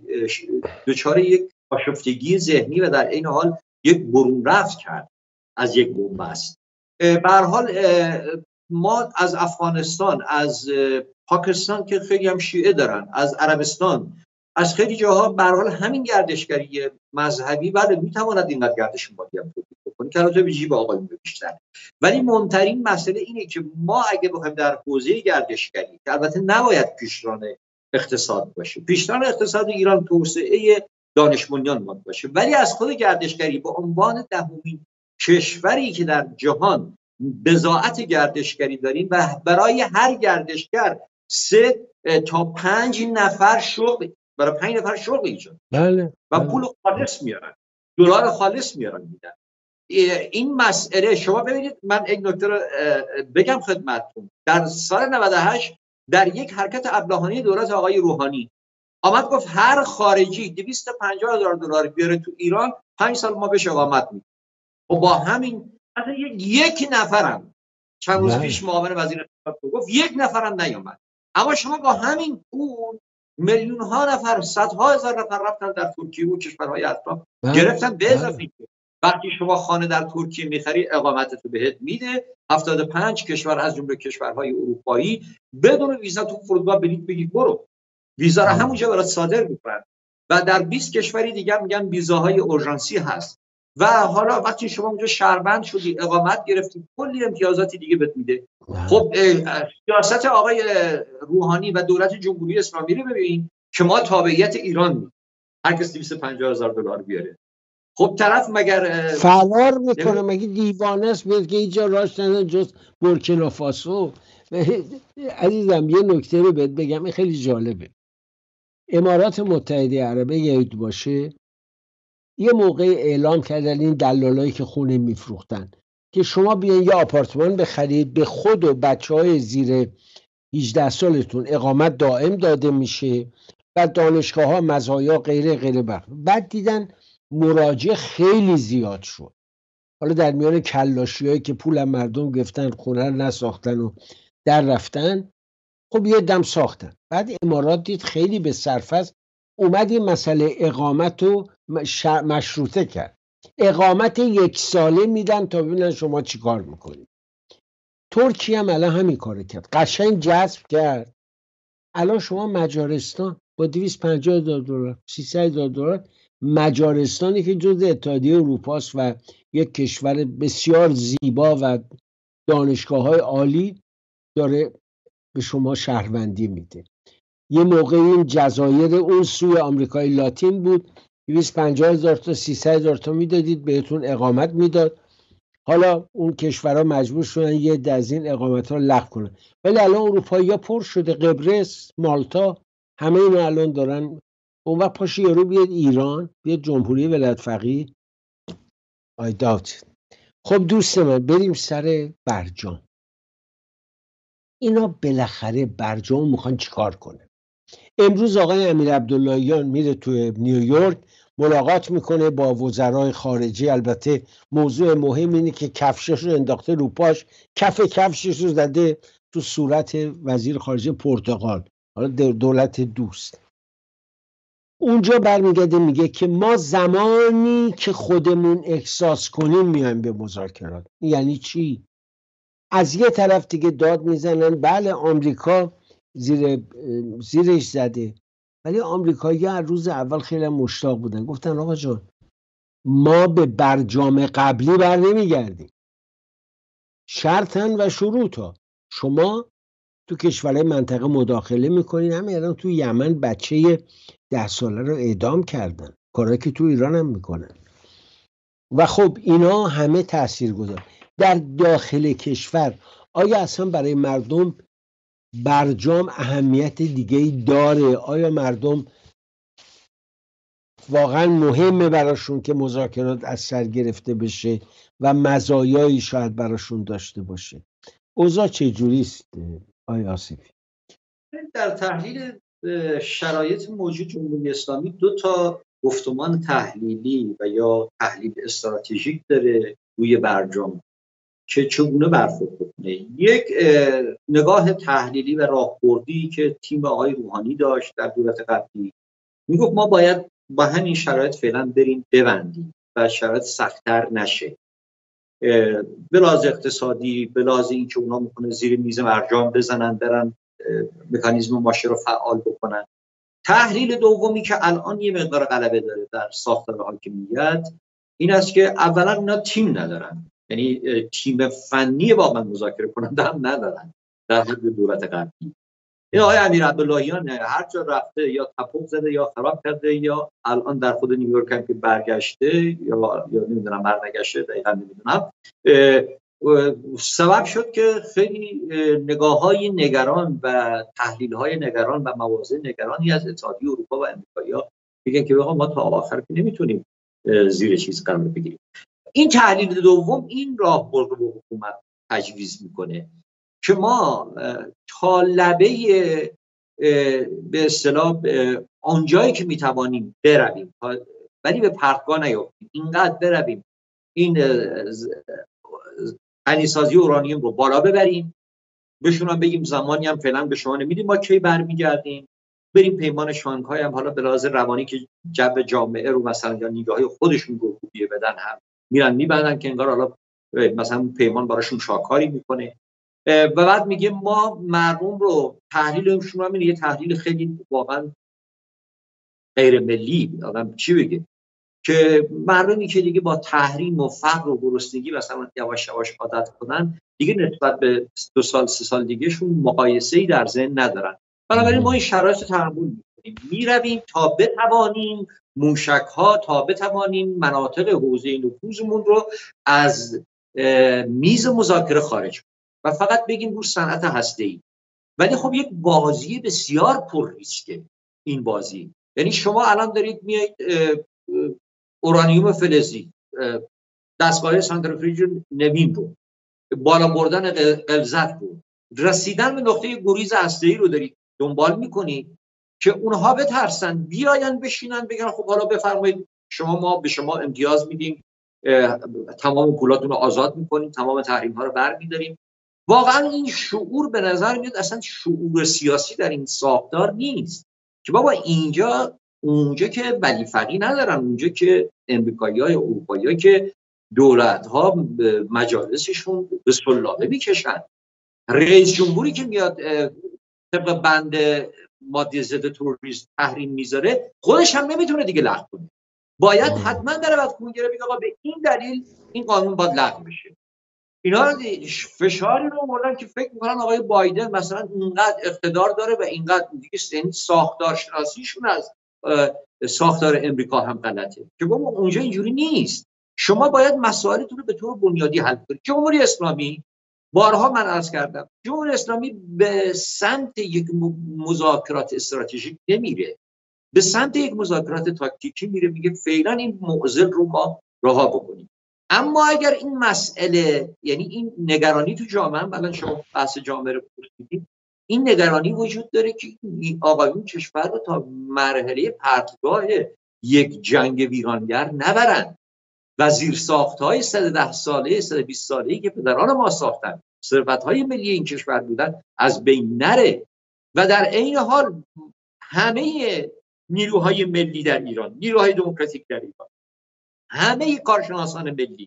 دچار یک آشفتگی ذهنی و در این حال یک برون رفت کرد از یک بنبست. به هر حال ما از افغانستان، از پاکستان که خیلی هم شیعه دارن، از عربستان، از خیلی جاها به هر حال همین گردشگری مذهبی بله میتواند اینقدر گردش مالی هم تولید بکنه که البته به جیب آقایون بیشتر. ولی مهمترین مسئله اینه که ما اگه بخوایم در حوزه گردشگری که البته نباید پیشران اقتصاد باشه، پیشران اقتصاد ایران توسعه دانش بنیان باشه، ولی از خود گردشگری به عنوان دهمین کشوری که در جهان بضاعت گردشگری داریم و برای هر گردشگر سه تا پنج نفر شغل، برای پنج نفر شغل ایجاد بله و پول خالص میارن، دلار خالص میارن میدن. این مسئله شما ببینید، من یک نکته رو بگم خدمتتون. در سال نود و هشت در یک حرکت ابلهانه دولت آقای روحانی آمد گفت هر خارجی دویست و پنجاه هزار دلار بیاره تو ایران پنج سال ما بهش اقامت میدیم. و با همین اصلا یک نفرم چند روز پیش معاون وزیر اطلاعات گفت یک نفرم نیامد. اما شما با همین پول میلیون ها نفر، صدها هزار نفر رفتن در ترکیه و کشورهای اطراف گرفتن. به اضافه وقتی شما خانه در ترکیه میخری اقامت تو بهت میده. هفتاد و پنج کشور از جمله کشورهای اروپایی بدون ویزا تو فرودگاه بلیط بگیر برو، ویزا رو همونجا برات صادر میکنن. و در بیست کشوری دیگه میگن ویزاهای اورژانسی هست. و حالا وقتی شما اونجا شهروند شدی، اقامت گرفتی، کلی امتیازاتی دیگه بهت میده. خب سیاست آقای روحانی و دولت جمهوری اسلامی رو ببین که ما تابعیت ایران میدیم، هر کس دویست و پنجاه هزار دلار بیاره. خب طرف مگر فرار میکنه؟ مگه دیوانه است بیاد که اینجا راش نداره جز بورکینافاسو؟ عزیزم یه نکته رو بهت بگم، این خیلی جالبه. امارات متحده عربه یاد باشه یه موقع اعلام کردن این دلالایی که خونه میفروختن که شما بیاین یه آپارتمان بخرید، به خود و بچه های زیر هجده سالتون اقامت دائم داده میشه و دانشگاه ها مزایا غیره غیره. بر بعد دیدن مراجع خیلی زیاد شد. حالا در میان کلاشی هایی که پول مردم گفتن خونه رو نساختن و در رفتن، خب یه دم ساختن. بعد امارات دید خیلی به صرفه اومد این مسئله اقامت رو مشروطه کرد. اقامت یک ساله میدن تا ببینن شما چی کار میکنید. ترکیه هم الان همین کار کرد، قشنگ جذب کرد. الان شما مجارستان با دویست و پنجاه هزار دلار سیصد هزار دلار، مجارستانی که جزء اتحادیه اروپا است و یک کشور بسیار زیبا و دانشگاه‌های عالی داره، به شما شهروندی میده. یه موقع این جزایر اون سوی آمریکای لاتین بود، دویست و پنجاه هزار تا سیصد هزار تا میدادید بهتون اقامت میداد. حالا اون کشورها مجبور شدن یه دزین اقامت ها لغو کنن، ولی الان اروپایی ها پر شده. قبرس، مالتا، همه اینا الان دارن. اون وقت پاشی یارو بیاد ایران، بیاد جمهوری ولایت فقیه. آی داوت. خب دوست من بریم سر برجام. اینا بالاخره برجام میخوان چیکار کنه؟ امروز آقای امیر عبداللهیان میره توی نیویورک ملاقات میکنه با وزرای خارجه. البته موضوع مهم اینه که کفشش رو انداخته رو پاش، کف کفشش رو زده تو صورت وزیر خارجه پرتغال، حالا دولت دوست. اونجا برمیگرده میگه که ما زمانی که خودمون احساس کنیم میایم به مذاکرات. یعنی چی؟ از یه طرف دیگه داد میزنن بله آمریکا زیر زیرش زده، ولی آمریکایی‌ها از روز اول خیلی مشتاق بودن، گفتن آقا جان ما به برجام قبلی بر نمیگردیم، شرطن و شروطا. شما تو کشورهای منطقه مداخله میکنین. همین الان تو یمن بچه ده ساله رو اعدام کردن، کارهایی که تو ایران هم میکنن. و خب اینا همه تأثیر گذار در داخل کشور. آیا اصلا برای مردم برجام اهمیت دیگه‌ای داره؟ آیا مردم واقعا مهمه براشون که مذاکرات از سر گرفته بشه و مزایایی شاید براشون داشته باشه؟ اوضاع چجوری است آقای آصفی؟ در تحلیل شرایط موجود جمهوری اسلامی دو تا گفتمان تحلیلی و یا تحلیل استراتژیک داره روی برجام که چگونه برخورد بکنه. یک نگاه تحلیلی و راهبردی که تیم آقای روحانی داشت در دولت قبلی، میگفت ما باید با همین شرایط فعلا بریم ببندیم و شرایط سخت‌تر نشه، به لحاظ اقتصادی، به لحاظ اینکه اونا میکنه زیر میز برجام بزنن، برن مکانیزم ماشه رو فعال بکنن. تحلیل دومی که الان یه مقدار غلبه داره در ساختار حاکمیت این است که اولا اونا تیم ندارن، یعنی تیم فنی واقعا مذاکره کننده هم ندارن در حد دولت قبلی. این آقای امیر عبداللهیان هر جا رفته یا تپوق زده یا خراب کرده، یا الان در خود نیویورک هم که برگشته یا یا نمیدونم برنگشته، دقیقاً نمیدونم، سبب شد که خیلی نگاه‌های نگران و تحلیل‌های نگران و مواضع نگرانی از اتحادیه اروپا و امریکایی‌ها میگن که ما تا آخر که نمیتونیم زیر چیز قرار بگیریم. این تحلیل دوم این راهبرد رو به حکومت تجویز میکنه که ما تا لبه به اصطلاح آنجایی که میتوانیم برویم ولی به پرتگاه نیافتیم، اینقدر برویم این غنیسازی اورانیوم رو بالا ببریم، بهشون هم بگیم زمانی هم فعلا به شما نمیدیم ما کی برمیگردیم، بریم پیمان شانگهای هم حالا به لحاظ روانی که جو جامعه رو مثلا یا نگاهی خودشون رو خوبیه بدن هم میرن میبندن که انگار حالا مثلا پیمان براشون شاکاری میکنه و بعد میگه ما مردم رو تحلیلشون رو یه تحلیل خیلی واقعا غیر ملی آدم چی بگه که مردمی که دیگه با تحریم و فقر و گرسنگی مثلا یواش یواش عادت کنن دیگه نسبت به دو سال سه سال دیگه شون مقایسه‌ای در ذهن ندارن. بنابراین ما این شرایط رو تحمل می‌کنیم، میرویم تا بتوانیم موشک‌ها تا بتوانیم مناطق حوزه نفوذمون رو از میز مذاکره خارج کنیم و فقط بگیم رو صنعت هسته‌ای. ولی خب یک بازی بسیار پر ریسکه این بازی. یعنی شما الان دارید میایید اورانیوم فلزی، دستگاه سانتریفیوژ نوین رو، بالا بردن غلظت رو، رسیدن به نقطه گریز هسته‌ای رو دارید دنبال میکنید که اونها بترسن بیاین بشینن بگن خب حالا بفرمایید شما ما به شما امتیاز میدیم، تمام پولاتون رو آزاد میکنیم، تمام تحریم ها رو برمیداریم. واقعا این شعور به نظر میاد اصلا شعور سیاسی در این ساختار نیست که بابا اینجا اونجا که ولی فقی ندارن، اونجا که امریکایی‌ها یا اروپایی‌ها که دولت‌ها مجالسشون به سلابه میکشن، رئیس جمهوری که میاد طبق بند ماده ضد تروریسم تحریم میذاره خودش هم نمیتونه دیگه لغو کنه، باید حتما در بعد کنگره بگه آقا به این دلیل این قانون باید لغو بشه. اینا فشاری رو آوردن که فکر میکنن آقای بایدن مثلا اینقدر اقتدار داره و اینقدر دیگه ساختار شناسیشون از ساختار امریکا هم غلطه که بابا اونجا اینجوری نیست. شما باید مسائلتون رو به طور بنیادی حل کنید. جمهوری اسلامی بارها من عرض کردم جمهوری اسلامی به سمت یک مذاکرات استراتژیک نمیره، به سمت یک مذاکرات تاکتیکی میره، میگه فعلا این معضل رو ما رها بکنیم. اما اگر این مسئله یعنی این نگرانی تو جامعه هم الان شما بحث جامعه رو پرسیدید، این نگرانی وجود داره که آقایون کشور رو تا مرحله پرتگاه یک جنگ ویرانگر نبرن و زیرساخت‌های صد و ده ساله صد و بیست ساله‌ای که پدران ما ساختن، ثروت‌های ملی این کشور بودن از بین نره و در عین حال همه نیروهای ملی در ایران، نیروهای دموکراتیک در ایران، همه کارشناسان ملی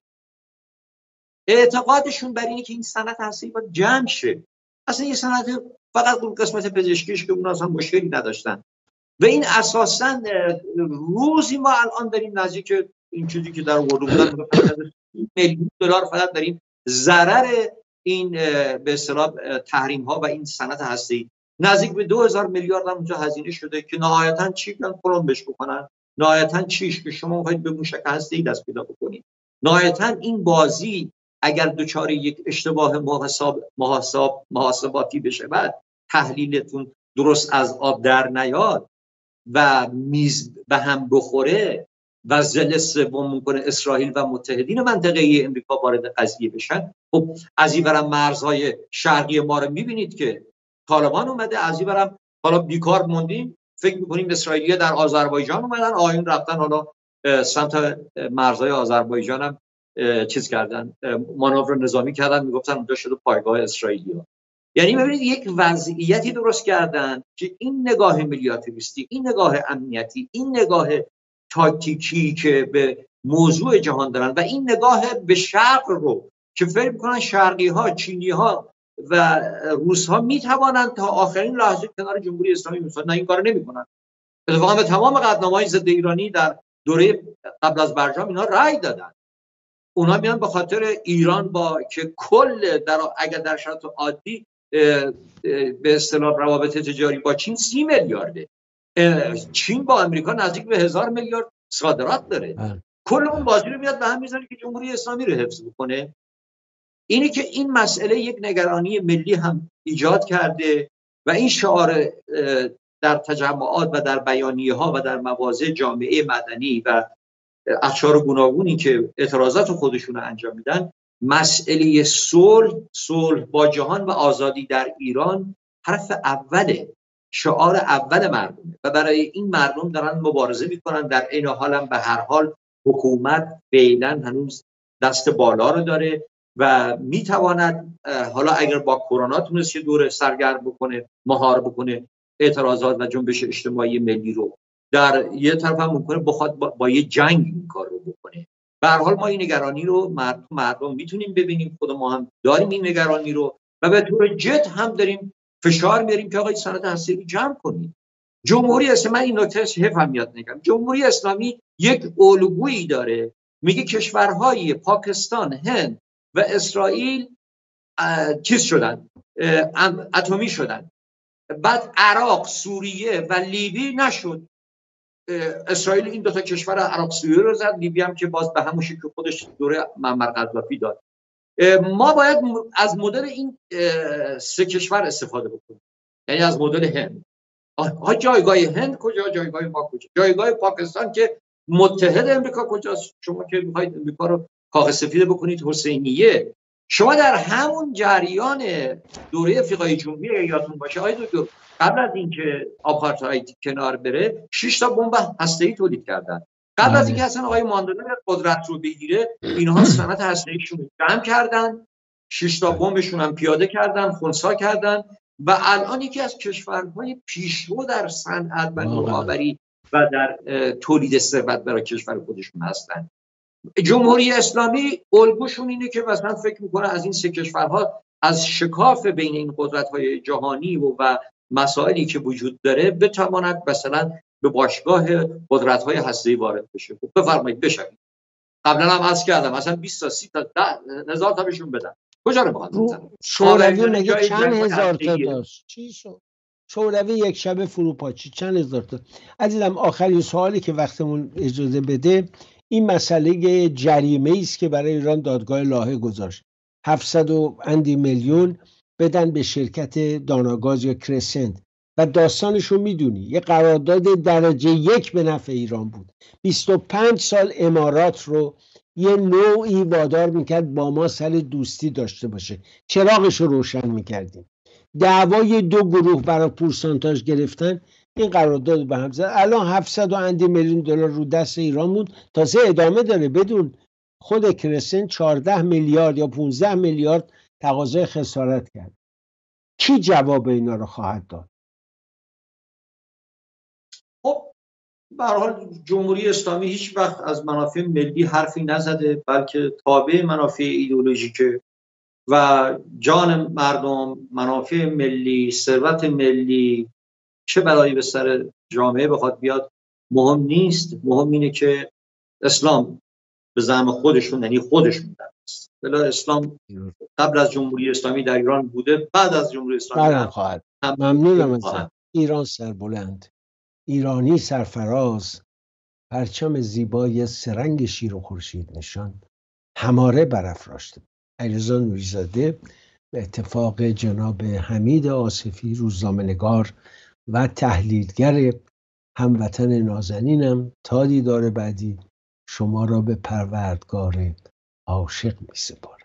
اعتقادشون بر اینه که این صنعت هسته‌ای باید جمع شه. اصلا این صنعت فقط اون قسمت پزشکیش که اون اصلا مشکلی نداشتن و این اساساً روزی ما الان داریم نزدیک این چیزی که در ورود بودن میلیون دلار فقط داریم ضرر این به اصطلاح تحریم ها و این صنعت هسته‌ای نزدیک به دو هزار میلیارد هم اونجا هزینه شده که نهایتاً چی بیان پلمبش بکنن، نهایتاً چیش که شما می‌خواید به موشک هسته‌ای دست پیدا بکنید. نهایتاً این بازی اگر دچار یک اشتباه محاسب محاسب محاسباتی بشه بعد تحلیلتون درست از آب در نیاد و میز به هم بخوره و ضلع سوم میکنه اسرائیل و متحدین منطقه امریکا وارد قضیه بشن، خب از این برم مرزهای شرقی ما رو میبینید که طالبان اومده، از این برم حالا بیکار موندیم فکر میکنیم اسرائیلی‌ها در آذربایجان اومدن، آیون رفتن حالا سمت مرزهای آذربایجان هم چیز کردن، مانور نظامی کردن، میگفتن اونجا شده پایگاه اسرائیلی‌ها. یعنی ببینید یک وضعیتی درست کردن که این نگاه میلیاتریستی، این نگاه امنیتی، این نگاه تاکتیکی که به موضوع جهان دارن و این نگاه به شرق رو که فکر میکنن شرقی ها، چینی ها و روس ها میتوانند تا آخرین لحظه کنار جمهوری اسلامی میسازن، نه این کارو نمیکنن. اتفاقا به تمام قطعنامه‌های ضد ایرانی در دوره قبل از برجام اینا رأی دادن. اونا میان به خاطر ایران با که کل در اگر در شرایط عادی به اصطلاح روابط تجاری با چین سی میلیارده، چین با امریکا نزدیک به هزار میلیارد صادرات داره. اه. کل اون بازی رو میاد به هم میزنه که جمهوری اسلامی رو حفظ بکنه. اینه که این مسئله یک نگرانی ملی هم ایجاد کرده و این شعار در تجمعات و در بیانیه ها و در مواضع جامعه مدنی و اقشار گوناگونی که اعتراضات خودشون رو انجام میدن مسئله صلح صلح با جهان و آزادی در ایران حرف اوله، شعار اول مردمه و برای این مردم دارن مبارزه میکنن. در این حال هم به هر حال حکومت فعلا هنوز دست بالا رو داره و میتواند حالا اگر با کرونا تونست یه دوره سرگرم بکنه، مهار بکنه اعتراضات و جنبش اجتماعی ملی رو، در یه طرف هم ممکنه بخواد با, با یه جنگ این کار رو بکنه. به هر حال ما این نگرانی رو مردم, مردم میتونیم ببینیم، خود ما هم داریم این نگرانی رو و به طور جد هم داریم فشار میاریم که آقای صنعت هسته‌ای جمع کنید. جمهوری اسلامی، من این نکته حیف هم یاد نگم، جمهوری اسلامی یک الگویی داره، میگه کشورهای پاکستان، هند و اسرائیل چیز شدن، اتمی شدن، بعد عراق، سوریه و لیبی نشد. اسرائیل این دو تا کشور عراق سوریه رو زد، لیبی هم که باز به همون شکل خودش دوره معمر قذافی داد. ما باید از مدل این سه کشور استفاده بکنیم، یعنی از مدل هند. ها جایگاه هند کجا، جایگاه ما کجا، جایگاه پاکستان که متحد امریکا کجاست؟ شما که میخواید امریکا رو کاغ سفید بکنید حسینیه، شما در همون جریان دوره افریقای جنوبی یادتون باشه آقای دکتر، قبل از اینکه آپارتاید کنار بره شش تا بمب هسته‌ای تولید کردن. قبل از اینکه اصلا آقای ماندلا قدرت رو بگیره، اینها صنعت هسته‌ایشون رو جمع کردن، شش تا بمبشون هم پیاده کردن، خنثی کردن و الان یکی از کشورهای پیشرو در صنعت و نوآوری و در تولید ثروت برای کشور خودشون هستن. جمهوری اسلامی الگوشون اینه که مثلا فکر میکنه از این سه کشورها از شکاف بین این قدرت‌های جهانی و, و مسائلی که وجود داره بتواند مثلا به باشگاه قدرت‌های هسته‌ای وارد بشه. بفرمایید بشوید. قبلا هم عرض کردم مثلا بیست تا سی تا هزار تا بهشون بدن. کجا رو می‌خواد؟ شوروی مگه چند هزار تا داشت؟ چی شد؟ شوروی یک شب فروپاشی چند هزار تا. عزیزم آخرین سوالی که وقتمون اجازه بده، این مسئله جریمه است که برای ایران دادگاه لاهه گذاشت. هفتصد و اندی میلیون بدن به شرکت داناگاز یا کرسنت و داستانش رو میدونی، یه قرارداد درجه یک به نفع ایران بود. بیست و پنج سال امارات رو یه نوعی وادار میکرد با ما سر دوستی داشته باشه، چراغش رو روشن میکردیم. دعوای دو گروه برای پورسانتاژ گرفتن این قرارداد به هم زد. الان هفتصد و اندی میلیون دلار رو دست ایران بود، تازه ادامه داره. بدون خود کرسن چهارده میلیارد یا پانزده میلیارد تقاضای خسارت کرد. کی جواب اینا رو خواهد داد؟ خب به هر حال جمهوری اسلامی هیچ وقت از منافع ملی حرفی نزده، بلکه تابع منافع ایدئولوژیکه و جان مردم، منافع ملی، ثروت ملی چه بلایی به سر جامعه بخواد بیاد مهم نیست. مهم اینه که اسلام به زعم خودشون، یعنی خودشون است. بلا اسلام قبل از جمهوری اسلامی در ایران بوده، بعد از جمهوری اسلامی هم خواهد. ممنونم ازت. ایران سربلند، ایرانی سرفراز، پرچم زیبای سرنگ شیر و خورشید نشان هماره برافراشته. علیرضا نوری‌زاده به اتفاق جناب حمید آصفی روزنامه‌نگار و تحلیلگر هموطن نازنینم، تا دیدار بعدی شما را به پروردگار عاشق می‌سپارم.